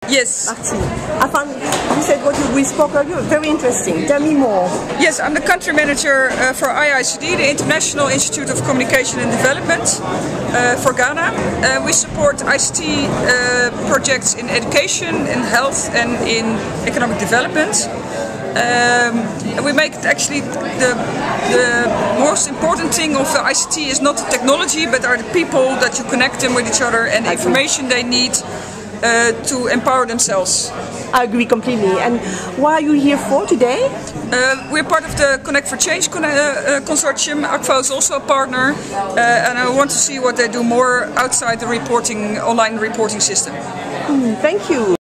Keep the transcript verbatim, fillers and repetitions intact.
Yes. Marty. I found you said what you, we spoke earlier, very interesting. Tell me more. Yes, I'm the country manager uh, for I I C D, the International Institute of Communication and Development uh, for Ghana. Uh, we support I C T uh, projects in education, in health and in economic development. Um, and we make it actually the, the most important thing of the I C T is not the technology, but are the people that you connect them with each other and the information they need uh, to empower themselves. I agree completely. And what are you here for today? Uh, we're part of the Connect for Change con uh, uh, consortium. Akvo is also a partner, uh, and I want to see what they do more outside the reporting, online reporting system. Mm, thank you.